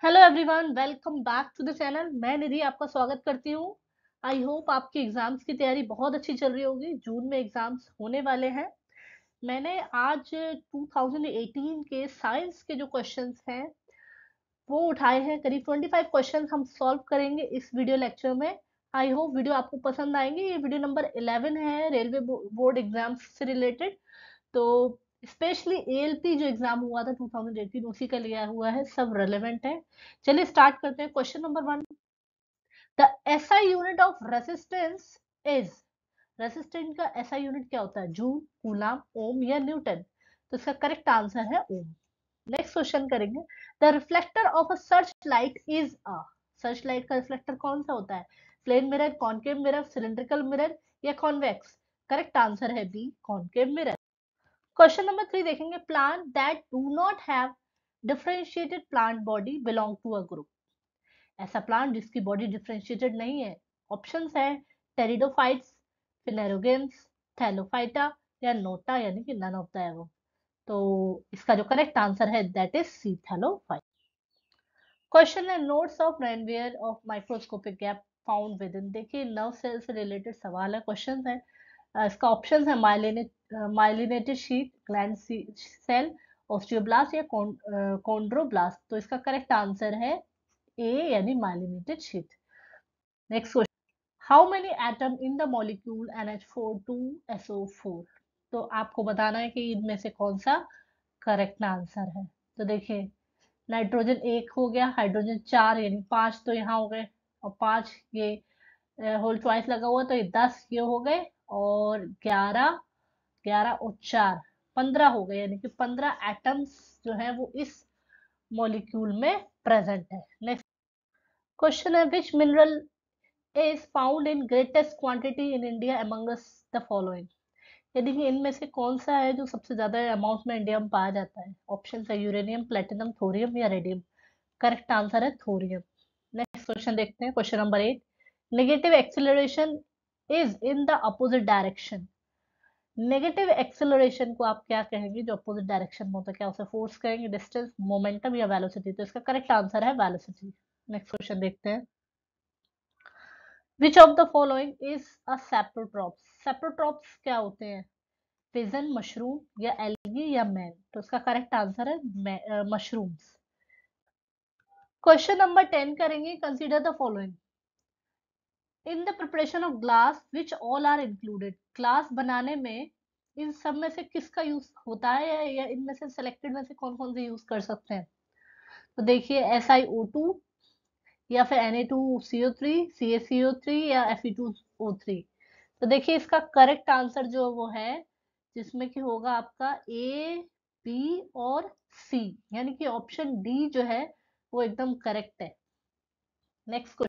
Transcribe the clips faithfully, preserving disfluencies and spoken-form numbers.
Hello everyone, welcome back to the channel. मैं निधि आपका स्वागत करती हूँ। आई होप आपकी एग्जाम्स की तैयारी बहुत अच्छी चल रही होगी। जून में एग्जाम्स होने वाले हैं। मैंने आज टू थाउजेंड एटीन के साइंस के जो क्वेश्चंस हैं वो उठाए हैं। करीब ट्वेंटी फाइव क्वेश्चंस हम सॉल्व करेंगे इस वीडियो लेक्चर में। आई होप वीडियो आपको पसंद आएंगे। ये वीडियो नंबर इलेवन है, रेलवे बोर्ड एग्जाम्स से रिलेटेड। तो स्पेशली एएलपी जो एग्जाम हुआ था टू थाउजेंड एटीन उसी का लिया हुआ है, सब रेलेवेंट है। चलिए स्टार्ट करते हैं। Question number one, the SI unit of resistance is. Resistance का एसआई यूनिट क्या होता है? जूल, कूलम, ओम या न्यूटन? तो इसका करेक्ट आंसर है ओम। नेक्स्ट क्वेश्चन करेंगे। The reflector of a search light is a. Search light का रिफ्लेक्टर कौन सा होता है? Plane mirror, concave mirror, cylindrical mirror या कॉन्वेक्स? करेक्ट आंसर है B, concave mirror. Question number three देखेंगे। Plant that do not have differentiated plant body belong to a group. ऐसा plant जिसकी बॉडी डिफरेंशिएटेड नहीं है। ऑप्शंस है pteridophytes, phanerogams, thallophyta या NOTA, यानी कि नन ऑफ द एबव। तो इसका जो करेक्ट आंसर है that is C, thallophyte. Question है, nodes of Ranvier of microscopic gap found within. देखिए नर्व सेल से रिलेटेड सवाल है, क्वेश्चन है। अ, इसका ऑप्शन है myelinate myelinated sheath, gland cell, osteoblast या कॉन्ड्रोब्लास्ट। तो इसका करेक्ट आंसर है ए, यानी myelinated sheath. Next question, how many atom in the molecule N H four two S O four. तो आपको बताना है कि इनमें से कौन सा करेक्ट आंसर है। तो देखिए नाइट्रोजन एक हो गया, हाइड्रोजन चार, यानी पांच तो यहाँ हो गए, और पांच ये होल ट्वाइस लगा हुआ तो ये दस ये हो गए, और ग्यारह, ग्यारह और चार पंद्रह हो गए, यानी कि पंद्रह एटम्स जो है वो इस मॉलिक्यूल में प्रेजेंट है। नेक्स्ट क्वेश्चन है, which mineral is found in greatest quantity in India amongst the following. यानी कि इनमें से कौन सा है जो सबसे ज्यादा अमाउंट में इंडिया में पाया जाता है? ऑप्शन है यूरेनियम, प्लेटिनम, थोरियम या रेडियम। करेक्ट आंसर है थोरियम। नेक्स्ट क्वेश्चन देखते हैं, question number eight, negative acceleration is in the opposite direction. Negative acceleration को आप क्या कहेंगे जो अपोजिट डायरेक्शन में होता है? क्या उसे फोर्स कहेंगे, डिस्टेंस, मोमेंटम या वेलोसिटी? तो इसका करेक्ट आंसर है वेलोसिटी। नेक्स्ट क्वेश्चन देखते हैं, which of the following is a saprotrophs. Saprotrophs क्या होते हैं? पिजन, मशरूम या एल्गी या मैन? तो इसका करेक्ट आंसर है मशरूम्स। क्वेश्चन नंबर टेन करेंगे, consider the following in the preparation of glass which all are included. Glass बनाने में इन सब में से किसका यूज होता है, या, या इनमें से सिलेक्टेड में से कौन कौन से यूज कर सकते हैं? तो देखिए एस आई ओ टू, या फिर N A two C O three, C A C O three या F E two O three. तो देखिए इसका करेक्ट आंसर जो वो है, जिसमें कि होगा आपका ए, बी और सी, यानी कि ऑप्शन डी जो है वो एकदम करेक्ट है। नेक्स्ट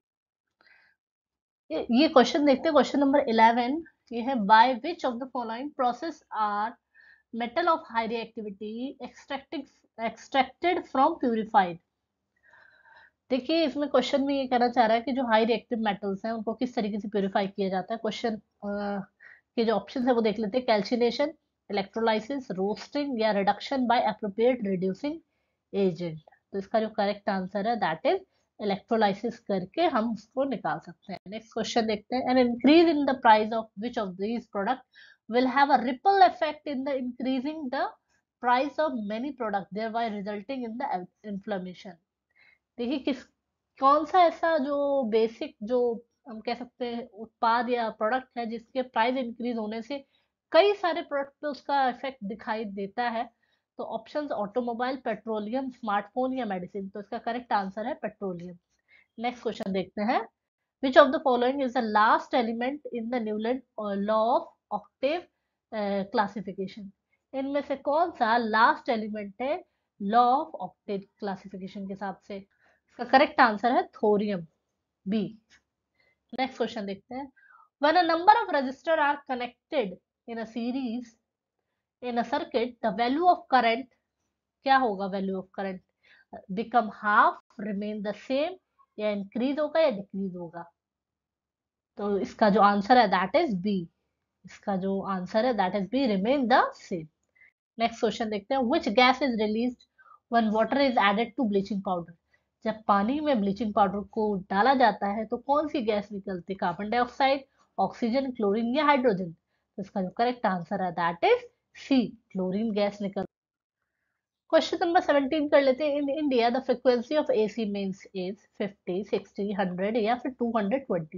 ये क्वेश्चन देखते हैं, क्वेश्चन नंबर इलेवन। ये है, by which of the following process are metal of high reactivity extracted extracted from purified. देखिए इसमें क्वेश्चन में ये कहना चाह रहा है कि जो हाई रिएक्टिव मेटल्स हैं उनको किस तरीके से प्यूरिफाई किया जाता है। क्वेश्चन के जो ऑप्शन है वो देख लेते हैं, कैल्सिनेशन, इलेक्ट्रोलाइसिस, रोस्टिंग या reduction by appropriate reducing agent. तो इसका जो करेक्ट आंसर है दैट इज इलेक्ट्रोलाइसिस करके हम उसको निकाल सकते हैं। नेक्स्ट क्वेश्चन देखते हैं, an increase in the price of which of these product will have a ripple effect in the increasing the price of many product thereby resulting in the inflammation. देखिए किस कौन सा ऐसा जो बेसिक जो हम कह सकते हैं उत्पाद या प्रोडक्ट है जिसके प्राइस इंक्रीज होने से कई सारे प्रोडक्ट पे उसका इफेक्ट दिखाई देता है। तो ऑप्शंस ऑटोमोबाइल, पेट्रोलियम, स्मार्टफोन या मेडिसिन। तो इसका करेक्ट आंसर है पेट्रोलियम। नेक्स्ट क्वेश्चन देखते हैं, which of the following is the last element in the Newland law of octave classification. इनमें से कौन सा लास्ट एलिमेंट है लॉ ऑफ ऑक्टेव क्लासिफिकेशन के हिसाब से? इसका करेक्ट आंसर है थोरियम, बी। नेक्स्ट क्वेश्चन देखते हैं, when a number of register are connected in a series in a circuit the value of current, क्या होगा value of current? Become half, remain the same या increase होगा या decrease होगा? तो इसका जो आंसर है दैट इज बी। इसका जो आंसर है that is B, remain the same. Next question देखते हैं, which gas is released when water is added to bleaching powder. जब पानी में ब्लीचिंग पाउडर को डाला जाता है तो कौन सी गैस निकलती है? कार्बन डाइऑक्साइड, ऑक्सीजन, क्लोरीन या हाइड्रोजन? तो इसका जो करेक्ट आंसर है that is C, chlorine gas निकल। क्वेश्चन नंबर सेवनटीन कर लेते हैं। In India the frequency of AC means is fifty, sixty, hundred या फिर टू हंड्रेड ट्वेंटी?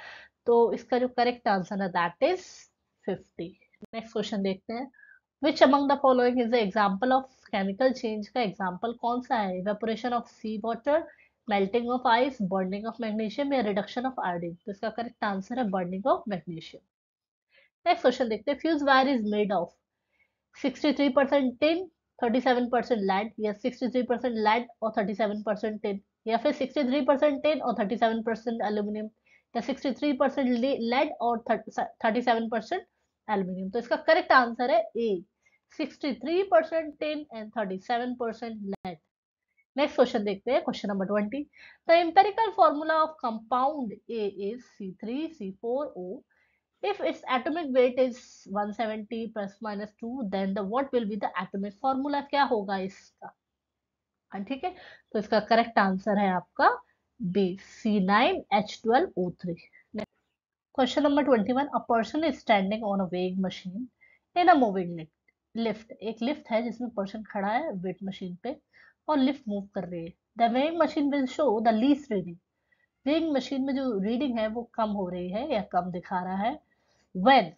तो इसका जो करेक्ट आंसर है that is fifty. Next question देखते हैं। Which among the following is the example of chemical change का example कौन सा है? Evaporation of sea water, melting of ice, burning of magnesium या रिडक्शन ऑफ आयोडीन? तो इसका करेक्ट आंसर है burning of magnesium. Next question देखते हैं। Fuse wire is made of sixty three percent tin, thirty seven percent lead या sixty three percent lead और thirty seven percent tin, या फिर sixty three percent tin और thirty seven percent aluminium, या sixty three percent lead और thirty seven percent aluminium? तो इसका correct answer है A, sixty three percent tin and thirty seven percent lead। Next question देखते हैं। Question number twenty. The empirical formula of compound A is C three C four O. If its atomic weight is one seventy plus minus two, then the what will be the atomic formula? क्या होगा इसका? हाँ, ठीक है। तो इसका correct answer है आपका B, C nine H twelve O three. Question number twenty one. A person is standing on a weighing machine in a moving lift. एक लिफ्ट है जिसमें पर्सन खड़ा है वेट मशीन पे और लिफ्ट मूव कर रही है। The weighing machine will show the least reading. Weighing machine में जो रीडिंग है वो कम हो रही है या कम दिखा रहा है। when,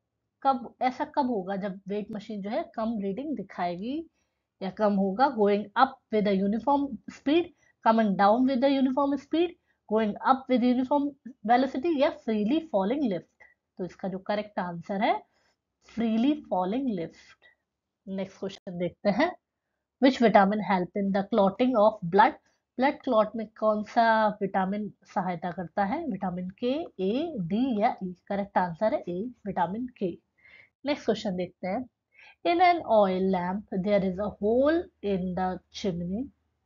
कब, ऐसा कब होगा जब वेट मशीन जो है कम रीडिंग दिखाएगी या कम होगा? Going up with uniform speed, coming down with uniform speed, going up with uniform velocity या फ्रीली फॉलिंग लिफ्ट? तो इसका जो करेक्ट आंसर है freely falling lift. Next question देखते हैं। Which vitamin help in the clotting of blood? Blood clot में कौन सा विटामिन सहायता करता है? विटामिन के, ए, डी या ई? करेक्ट आंसर है A, vitamin K. Next question देखते हैं। In an oil lamp there is a hole in the chimney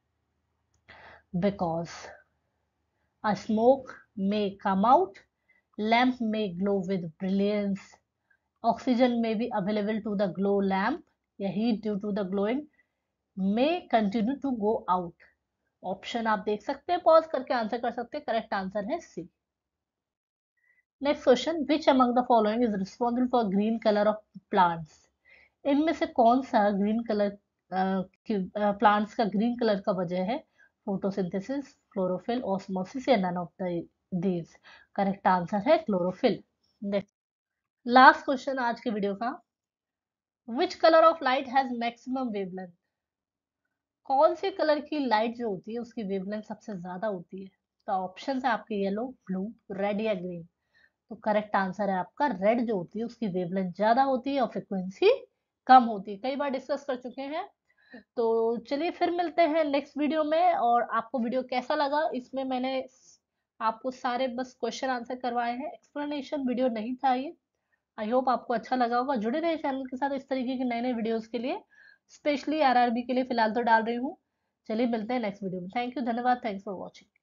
because a smoke may come out, lamp may glow with brilliance, oxygen may be available to the glow lamp या heat due to the glowing may continue to go out? Option आप देख सकते हैं, pause करके answer कर सकते हैं। Correct answer है C. Next question. Which among the following is responsible for green colour of plants? इनमें से कौन सा ग्रीन कलर प्लांट्स का ग्रीन कलर का वजह है? फोटोसिंथेसिस, क्लोरोफिल, ऑस्मोसिस या none of these? Correct answer है क्लोरोफिल। नेक्स्ट लास्ट क्वेश्चन आज के वीडियो का। Which colour of light has maximum wavelength? कौन से कलर की लाइट जो होती है उसकी वेवलेंथ सबसे ज्यादा होती है? तो ऑप्शन है आपके येलो, ब्लू, रेड या ग्रीन। तो करेक्ट आंसर है आपका रेड जो होती है उसकी वेवलेंथ ज्यादा होती है और फ्रिक्वेंसी कम होती है। कई बार डिस्कस कर चुके हैं। तो चलिए फिर मिलते हैं नेक्स्ट वीडियो में। और आपको वीडियो कैसा लगा? इसमें मैंने आपको सारे बस क्वेश्चन आंसर करवाए हैं, एक्सप्लेनेशन वीडियो नहीं था ये। आई होप आपको अच्छा लगा होगा। जुड़े रहे चैनल के साथ इस तरीके के नए नए वीडियोस के लिए, स्पेशली आरआरबी के लिए फिलहाल तो डाल रही हूँ। चलिए मिलते हैं नेक्स्ट वीडियो में। थैंक यू, धन्यवाद, थैंक्स फॉर वॉचिंग।